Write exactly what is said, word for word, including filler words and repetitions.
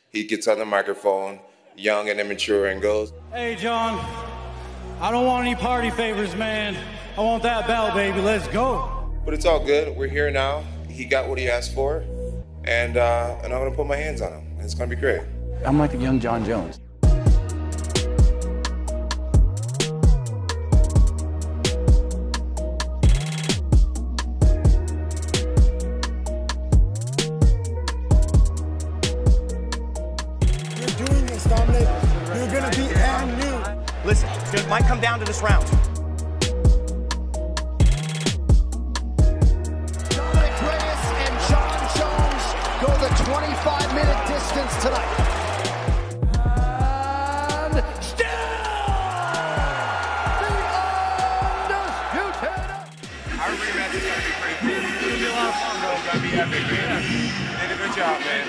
He gets on the microphone, young and immature, and goes, "Hey, John, I don't want any party favors, man. I want that bell, baby. Let's go." But it's all good. We're here now. He got what he asked for, and uh, and I'm gonna put my hands on him. And it's gonna be great. I'm like a young John Jones. You're doing this, Dominic. You're gonna be brand new. Listen, it might come down to this round. Dominic Reyes and John Jones go the twenty-five minute distance tonight. And still the undisputed. Our rematch is gonna be pretty cool. It's gonna be a lot of fun, though. It's gonna be epic, man. You did a good job, man.